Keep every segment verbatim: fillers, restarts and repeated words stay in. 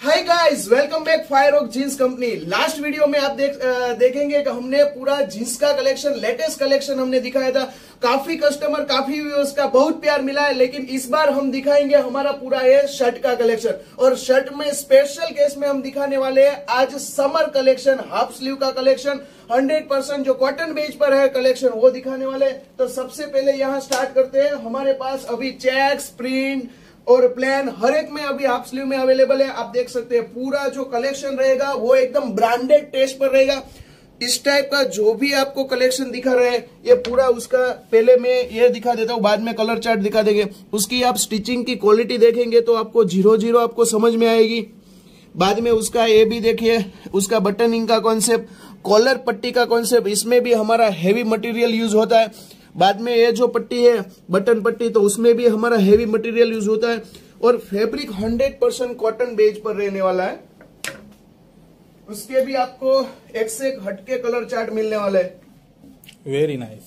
हाय guys, welcome back Firewalk jeans company. Last video में आप देख आ, देखेंगे कि हमने पूरा जींस का कलेक्शन, लेटेस्ट कलेक्शन हमने दिखाया था। काफी कस्टमर, काफी व्यूअर्स का बहुत प्यार मिला है। लेकिन इस बार हम दिखाएंगे हमारा पूरा ये शर्ट का कलेक्शन, और शर्ट में स्पेशल केस में हम दिखाने वाले हैं आज समर कलेक्शन, हाफ स्लीव का कलेक्शन, हंड्रेड परसेंट जो कॉटन बेस पर है कलेक्शन वो दिखाने वाले। तो सबसे पहले यहाँ स्टार्ट करते हैं। हमारे पास अभी चेक्स, प्रिंट और प्लेन हर एक में अभी हाफ स्लीव में अवेलेबल है। आप देख सकते हैं पूरा जो कलेक्शन रहेगा वो एकदम ब्रांडेड टेस्ट पर रहेगा। इस टाइप का जो भी आपको कलेक्शन दिखा रहे हैं ये पूरा उसका पहले मैं ये दिखा देता हूँ, बाद में कलर चार्ट दिखा देंगे। उसकी आप स्टिचिंग की क्वालिटी देखेंगे तो आपको जीरो जीरो आपको समझ में आएगी। बाद में उसका ये भी देखिए, उसका बटनिंग का कॉन्सेप्ट, कॉलर पट्टी का कॉन्सेप्ट, इसमें भी हमारा हेवी मटेरियल यूज होता है। बाद में ये जो पट्टी है बटन पट्टी, तो उसमें भी हमारा हेवी मटेरियल यूज होता है। और fabric hundred percent cotton base पर रहने वाला है। उसके भी आपको एक से एक हटके कलर चार्ट मिलने वाला है। Very nice.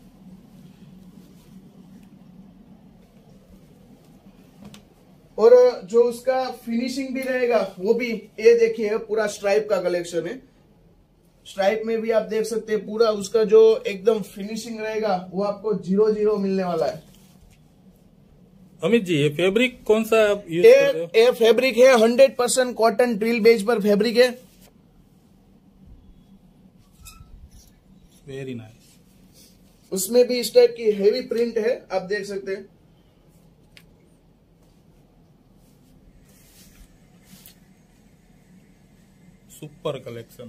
और जो उसका फिनिशिंग भी रहेगा वो भी, ये देखिए पूरा स्ट्राइप का कलेक्शन है। स्ट्राइप में भी आप देख सकते हैं पूरा उसका जो एकदम फिनिशिंग रहेगा वो आपको जीरो जीरो मिलने वाला है। अमित जी, ये फैब्रिक कौन सा आप यूज करते हो? ये फैब्रिक है hundred percent cotton twill base पर फैब्रिक है। Very nice. उसमें भी इस टाइप की हेवी प्रिंट है, आप देख सकते हैं। Super collection.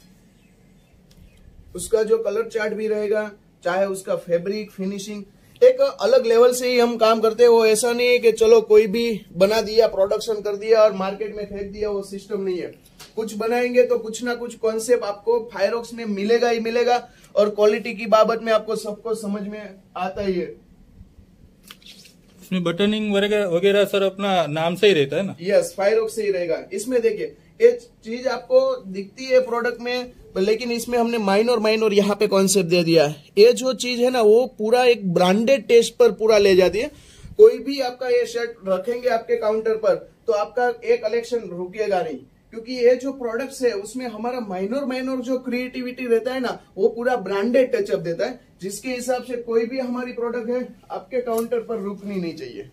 उसका जो कलर चार्ट भी रहेगा, चाहे उसका फैब्रिक फिनिशिंग, एक अलग लेवल से ही हम काम करते हैं। वो ऐसा नहीं है कि चलो कोई भी बना दिया, प्रोडक्शन कर दिया और मार्केट में फेंक दिया, वो सिस्टम नहीं है। कुछ बनाएंगे तो कुछ ना कुछ कॉन्सेप्ट आपको फायरवॉक्स में मिलेगा ही मिलेगा। और क्वालिटी की बाबत में आपको सबको समझ में आता ही है। इसमें बटनिंग वगैरह सर अपना नाम से ही रहता है ना? यस, फायरवॉक्स से ही रहेगा। इसमें देखिए ये चीज आपको दिखती है प्रोडक्ट में, लेकिन इसमें हमने माइनर माइनर यहाँ पे कॉन्सेप्ट दे दिया है। ये जो चीज है ना वो पूरा एक ब्रांडेड टेस्ट पर पूरा ले जाती है। कोई भी आपका ये शर्ट रखेंगे आपके काउंटर पर तो आपका ये कलेक्शन रुकेगा नहीं, क्योंकि ये जो प्रोडक्ट्स है उसमें हमारा माइनर माइनर जो क्रिएटिविटी रहता है ना वो पूरा ब्रांडेड टचअप देता है, जिसके हिसाब से कोई भी हमारी प्रोडक्ट है आपके काउंटर पर रुकनी नहीं चाहिए।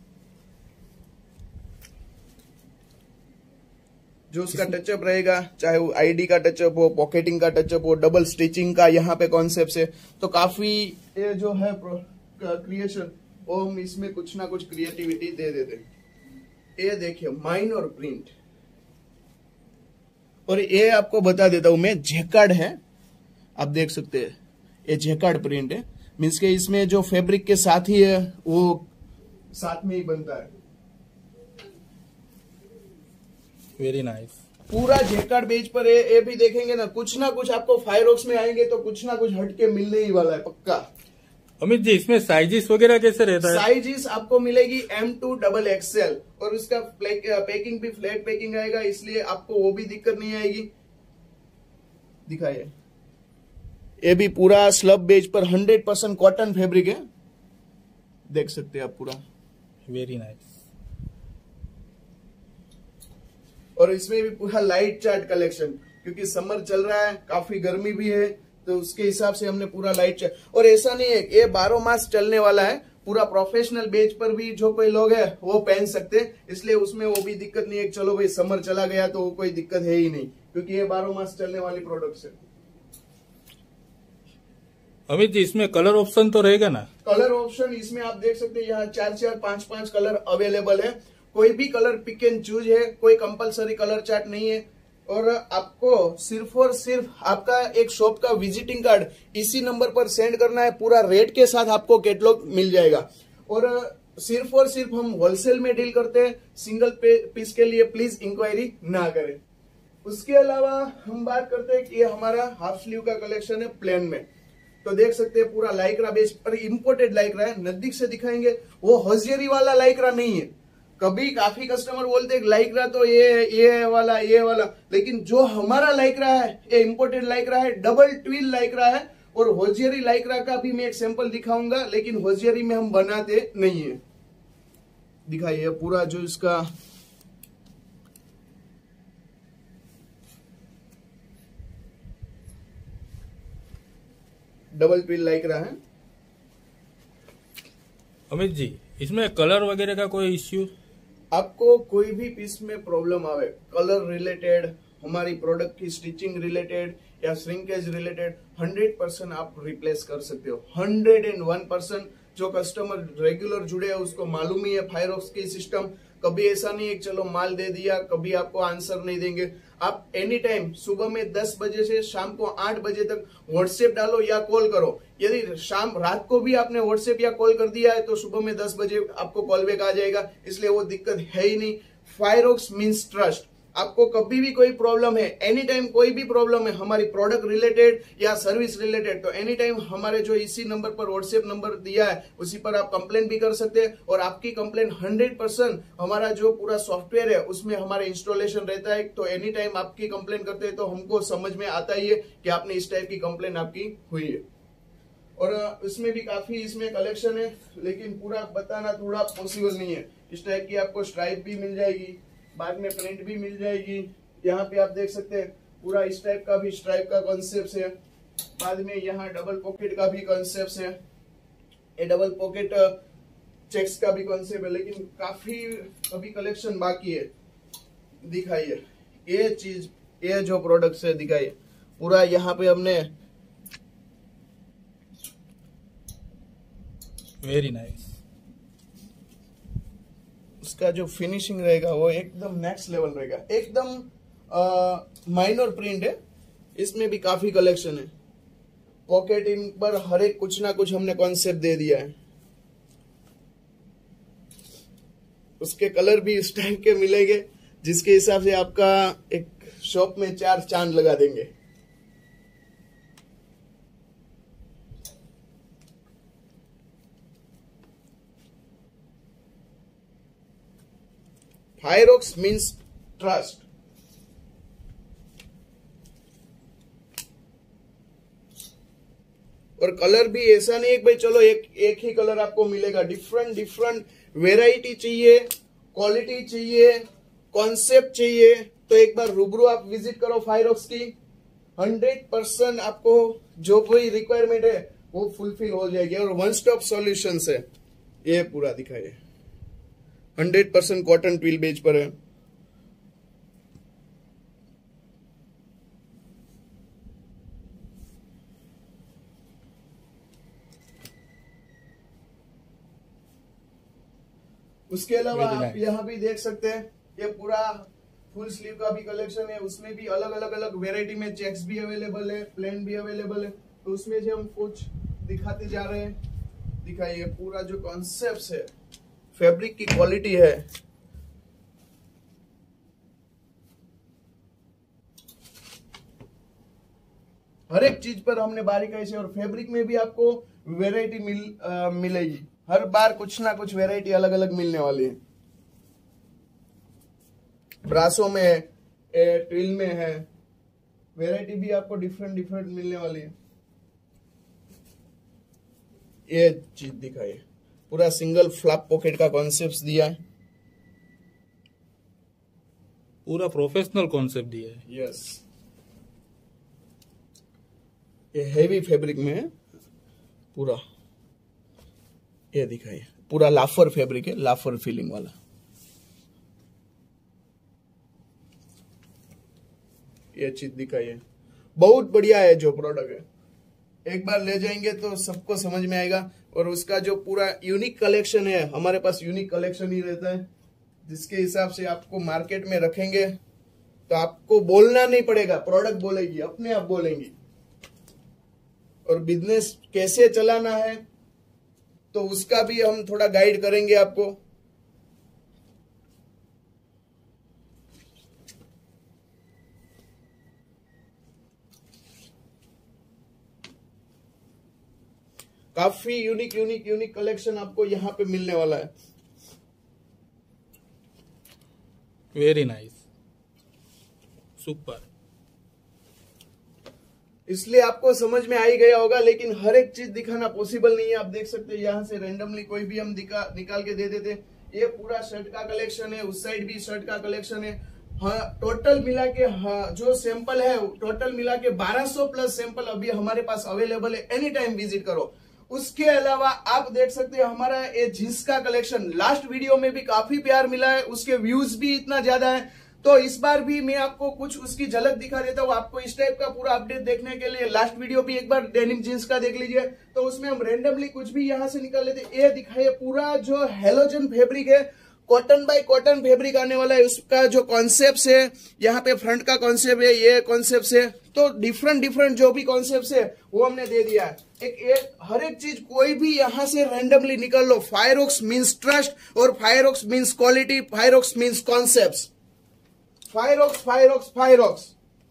जो उसका टचअप रहेगा, चाहे वो आईडी का टचअप हो, पॉकेटिंग का टचअप हो, डबल स्टिचिंग का यहाँ पे कॉन्सेप्ट है, तो काफी ये जो है क्रिएशन वो हम इसमें कुछ ना कुछ क्रिएटिविटी दे देते हैं। ये देखिए माइनर प्रिंट, और ये आपको बता देता हूं मैं, जैकार्ड है, आप देख सकते हैं ये जैकार्ड प्रिंट है। मीन्स के इसमें जो फैब्रिक के साथ ही है वो साथ में ही बनता है। Very nice. पूरा जैकार्ड बेच पर ये, ये भी देखेंगे ना, कुछ ना कुछ आपको फायरवॉक्स में आएंगे तो कुछ ना कुछ हटके मिलने ही वाला है पक्का। अमित जी, इसमें साइजेस वगैरह कैसे रहता है? साइजेस आपको मिलेगी एम टू डबल एक्सएल, और उसका पैकिंग भी फ्लैट पैकिंग आएगा, इसलिए आपको वो भी दिक्कत नहीं आएगी। दिखाइए, ये भी पूरा स्लब बेज पर हंड्रेड परसेंट कॉटन फैब्रिक है, देख सकते हैं आप पूरा। Very nice. और इसमें भी पूरा लाइट चार्ट कलेक्शन, क्योंकि समर चल रहा है, काफी गर्मी भी है, तो उसके हिसाब से हमने पूरा लाइट चार्ट। और ऐसा नहीं है, ये बारह मास चलने वाला है, पूरा प्रोफेशनल बेच पर भी जो कोई लोग है वो पहन सकते हैं, इसलिए उसमें वो भी दिक्कत नहीं है। चलो भाई समर चला गया तो वो कोई दिक्कत है ही नहीं, क्योंकि ये बारह मास चलने वाली प्रोडक्ट है। अमित जी, इसमें कलर ऑप्शन तो रहेगा ना? कलर ऑप्शन इसमें आप देख सकते हैं, यहाँ चार चार पांच पांच कलर अवेलेबल है। कोई भी कलर पिक एंड चूज है, कोई कंपलसरी कलर चार्ट नहीं है। और आपको सिर्फ और सिर्फ आपका एक शॉप का विजिटिंग कार्ड इसी नंबर पर सेंड करना है, पूरा रेट के साथ आपको कैटलॉग मिल जाएगा। और सिर्फ और सिर्फ हम होलसेल में डील करते हैं, सिंगल पीस के लिए प्लीज इंक्वायरी ना करें। उसके अलावा हम बात करते हैं कि ये हमारा हाफ स्लीव का कलेक्शन है प्लेन में, तो देख सकते हैं पूरा लाइक्रा बेस पर इम्पोर्टेड लाइक्रा है। नजदीक से दिखाएंगे, वो हजियरी वाला लाइक्रा नहीं है। कभी काफी कस्टमर बोलते हैं लाइक्रा तो ये ये वाला ये वाला, लेकिन जो हमारा लाइक्रा है ये इम्पोर्टेड लाइक्रा है, डबल ट्विल लाइक्रा है। और होजियरी लाइक्रा का भी मैं एक सैंपल दिखाऊंगा, लेकिन होजियरी में हम बनाते नहीं है। दिखाइए पूरा जो इसका डबल ट्विल लाइक रहा है। अमित जी, इसमें कलर वगैरह का कोई इश्यू? आपको कोई भी पीस में प्रॉब्लम आवे, कलर रिलेटेड, हमारी प्रोडक्ट की स्टिचिंग रिलेटेड या श्रिंकेज रिलेटेड, हंड्रेड परसेंट आप रिप्लेस कर सकते हो। हंड्रेड एंड वन परसेंट जो कस्टमर रेगुलर जुड़े हैं उसको मालूम ही है फायरॉक्स की सिस्टम। कभी ऐसा नहीं है कि चलो माल दे दिया, कभी आपको आंसर नहीं देंगे। आप एनी टाइम सुबह में दस बजे से शाम को आठ बजे तक व्हाट्सएप डालो या कॉल करो। यदि शाम रात को भी आपने व्हाट्सएप या कॉल कर दिया है तो सुबह में दस बजे आपको कॉल बैक आ जाएगा, इसलिए वो दिक्कत है ही नहीं। Firox means trust. आपको कभी भी कोई प्रॉब्लम है, एनी टाइम कोई भी प्रॉब्लम है हमारी प्रोडक्ट रिलेटेड या सर्विस रिलेटेड, तो एनी टाइम हमारे जो इसी नंबर पर व्हाट्सएप नंबर दिया है उसी पर आप कंप्लेन भी कर सकते हैं। और आपकी कंप्लेन हंड्रेड परसेंट हमारा जो पूरा सॉफ्टवेयर है उसमें हमारे इंस्टॉलेशन रहता है, तो एनी टाइम आपकी कंप्लेन करते हैं तो हमको समझ में आता ही है कि आपने इस टाइप की कंप्लेन आपकी हुई है। और इसमें भी काफी इसमें कलेक्शन है, लेकिन पूरा बताना थोड़ा पॉसिबल नहीं है। इस टाइप की आपको स्ट्राइप भी मिल जाएगी, बाद में प्रिंट भी मिल जाएगी। यहाँ पे आप देख सकते हैं पूरा इस टाइप का भी स्ट्राइप का कॉन्सेप्ट है। बाद में यहाँ डबल पॉकेट का भी कॉन्सेप्ट है, ये डबल पॉकेट चेक्स का भी कॉन्सेप्ट है, लेकिन काफी अभी कलेक्शन बाकी है। दिखाइए ये चीज, ये जो प्रोडक्ट है दिखाइए। पूरा यहाँ पे हमने वेरी नाइस, उसका जो फिनिशिंग रहेगा वो एकदम नेक्स्ट लेवल रहेगा। एकदम माइनर प्रिंट है, इसमें भी काफी कलेक्शन है। पॉकेट इन पर हर एक कुछ ना कुछ हमने कॉन्सेप्ट दे दिया है। उसके कलर भी इस टाइप के मिलेंगे जिसके हिसाब से आपका एक शॉप में चार चांद लगा देंगे। Firox means trust. और कलर भी ऐसा नहीं है कि भाई चलो एक एक ही कलर आपको मिलेगा। डिफरेंट डिफरेंट वेराइटी चाहिए, क्वालिटी चाहिए, कॉन्सेप्ट चाहिए, तो एक बार रूबरू आप विजिट करो फायरॉक्स की। हंड्रेड परसेंट आपको जो कोई रिक्वायरमेंट है वो फुलफिल हो जाएगी। और वन स्टॉप सॉल्यूशन है, ये पूरा दिखाइए। Hundred percent cotton twill base पर है। उसके अलावा आप यहाँ भी देख सकते हैं, ये पूरा फुल स्लीव का भी कलेक्शन है। उसमें भी अलग अलग अलग वेराइटी में चेक्स भी अवेलेबल है, प्लेन भी अवेलेबल है। तो उसमें जो हम कुछ दिखाते जा रहे हैं, दिखाइए पूरा जो कॉन्सेप्ट है, फैब्रिक की क्वालिटी है। हर एक चीज पर हमने बारीकाई से, और फैब्रिक में भी आपको वैरायटी मिल आ, मिलेगी। हर बार कुछ ना कुछ वैरायटी अलग अलग मिलने वाली है। ब्रासों में है, ट्विल में है, वैरायटी भी आपको डिफरेंट डिफरेंट मिलने वाली है। ये चीज दिखाइए, पूरा सिंगल फ्लैप पॉकेट का कॉन्सेप्ट दिया है, पूरा प्रोफेशनल कॉन्सेप्ट दिया है। यस, ये हेवी फैब्रिक में है पूरा। ये दिखाइए पूरा लाफर फैब्रिक है, लाफर फीलिंग वाला। ये चीज दिखाइए, बहुत बढ़िया है जो प्रोडक्ट है। एक बार ले जाएंगे तो सबको समझ में आएगा। और उसका जो पूरा यूनिक कलेक्शन है, हमारे पास यूनिक कलेक्शन ही रहता है, जिसके हिसाब से आपको मार्केट में रखेंगे तो आपको बोलना नहीं पड़ेगा, प्रोडक्ट बोलेगी, अपने आप बोलेंगी। और बिजनेस कैसे चलाना है तो उसका भी हम थोड़ा गाइड करेंगे आपको। काफी यूनिक यूनिक यूनिक कलेक्शन आपको यहाँ पे मिलने वाला है। Very nice, super. इसलिए आपको समझ में आ ही गया होगा, लेकिन हर एक चीज दिखाना पॉसिबल नहीं है। आप देख सकते हैं यहाँ से रेंडमली कोई भी हम दिखा निकाल के दे देते। ये पूरा शर्ट का कलेक्शन है, उस साइड भी शर्ट का कलेक्शन है। हाँ, टोटल मिला के हाँ, जो सैंपल है टोटल मिला के बारह सौ प्लस सैंपल अभी हमारे पास अवेलेबल है। एनी टाइम विजिट करो। उसके अलावा आप देख सकते हैं हमारा ये जींस का कलेक्शन लास्ट वीडियो में भी काफी प्यार मिला है, उसके व्यूज भी इतना ज्यादा है, तो इस बार भी मैं आपको कुछ उसकी झलक दिखा देता हूँ। आपको इस टाइप का पूरा अपडेट देखने के लिए लास्ट वीडियो भी एक बार डेनिम जींस का देख लीजिए। तो उसमें हम रेंडमली कुछ भी यहाँ से निकाल लेते। ये दिखाइए पूरा जो हेलोजन फैब्रिक है, कॉटन बाय कॉटन फैब्रिक आने वाला है। उसका जो कॉन्सेप्ट है, यहाँ पे फ्रंट का कॉन्सेप्ट है, ये कॉन्सेप्ट है, तो डिफरेंट डिफरेंट जो भी कॉन्सेप्ट है वो हमने दे दिया है। एक एक हर एक चीज कोई भी यहाँ से रैंडमली निकाल लो। फायरॉक्स मीन्स ट्रस्ट और Firox means quality, Firox means concept. Firox Firox Firox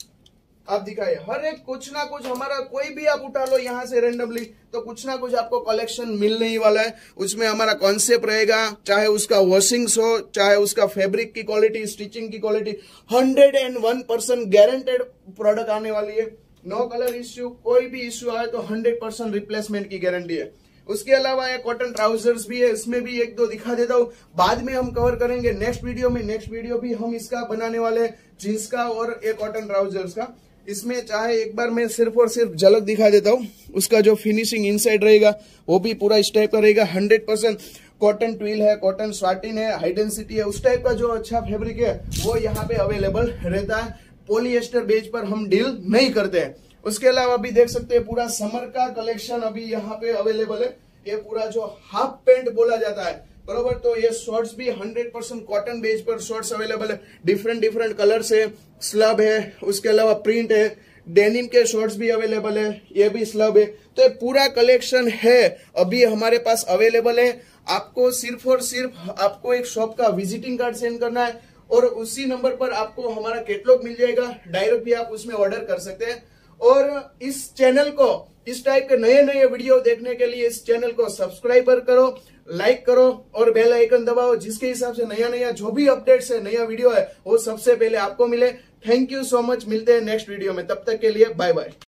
आप दिखाइए, हर एक कुछ ना कुछ हमारा कोई भी आप उठा लो यहाँ से रेंडमली, तो कुछ ना कुछ आपको कलेक्शन मिलने ही वाला है। उसमें हमारा कॉन्सेप्ट रहेगा, चाहे उसका वॉशिंग्स हो, चाहे उसका फैब्रिक की क्वालिटी, स्टिचिंग की quality, hundred and one percent guaranteed product आने वाली है। नो कलर इश्यू, कोई भी इश्यू आए तो हंड्रेड परसेंट रिप्लेसमेंट की गारंटी है। उसके अलावा ये कॉटन ट्राउजर्स भी है, इसमें भी एक दो दिखा देता हूँ, बाद में हम कवर करेंगे नेक्स्ट वीडियो में। नेक्स्ट वीडियो भी हम इसका बनाने वाले जींस का और एक कॉटन ट्राउजर्स का। इसमें चाहे एक बार मैं सिर्फ और सिर्फ झलक दिखा देता हूँ, उसका जो फिनिशिंग इनसाइड रहेगा वो भी पूरा इस टाइप का रहेगा। हंड्रेड परसेंट कॉटन ट्विल है, कॉटन स्वाटिन है, हाई डेंसिटी है, उस टाइप का जो अच्छा फैब्रिक है वो यहाँ पे अवेलेबल रहता है। पॉलिएस्टर बेस पर हम डील नहीं करते हैं। उसके अलावा भी देख सकते हैं पूरा समर का कलेक्शन अभी यहाँ पे अवेलेबल है। ये पूरा जो हाफ पैंट बोला जाता है, बरोबर, तो ये शॉर्ट्स भी हंड्रेड परसेंट कॉटन बेस पर शॉर्ट्स अवेलेबल है। डिफरेंट डिफरेंट कलर्स है, स्लब है, उसके अलावा प्रिंट है, डेनिम के शॉर्ट्स भी अवेलेबल है, ये भी स्लब है। तो ये पूरा कलेक्शन है अभी हमारे पास अवेलेबल है। आपको सिर्फ और सिर्फ आपको एक शॉप का विजिटिंग कार्ड सेंड करना है और उसी नंबर पर आपको हमारा कैटलॉग मिल जाएगा। डायरेक्ट भी आप उसमें ऑर्डर कर सकते हैं। और इस चैनल को, इस टाइप के नए नए वीडियो देखने के लिए इस चैनल को सब्सक्राइब करो, लाइक करो और बेल आइकन दबाओ, जिसके हिसाब से नया नया जो भी अपडेट्स है, नया वीडियो है, वो सबसे पहले आपको मिले। Thank you so much. मिलते हैं नेक्स्ट वीडियो में, तब तक के लिए बाय बाय।